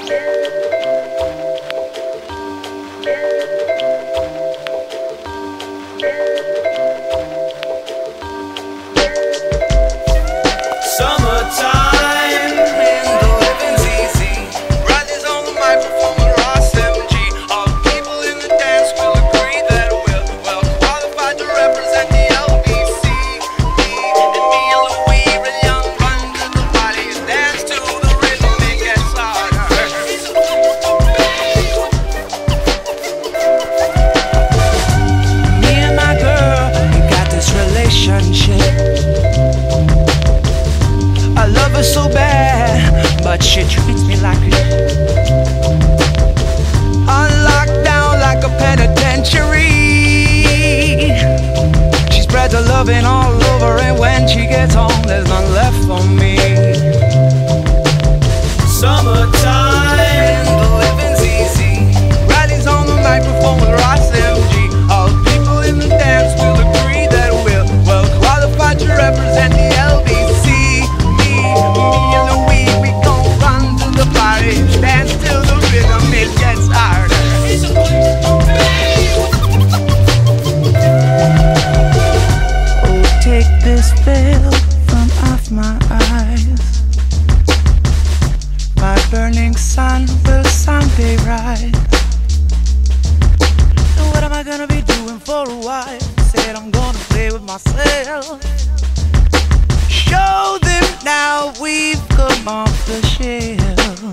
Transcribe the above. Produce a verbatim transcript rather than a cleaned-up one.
But she treats me like a on lockdown like a penitentiary. She spreads her loving all over, and when she gets home, there's none left for me. Summertime, the living's easy. Riding's on the microphone with Ross M G. All the people in the dance will agree that we're well qualified to represent the L B C. Me, me and Louis, we gon' run to the party, dance till the rhythm it gets harder. Oh, take this veil from off my eyes. My burning sun will someday rise. So what am I gonna be doing for a while? Said I'm gonna play with myself. Show them now we've come off the shelf.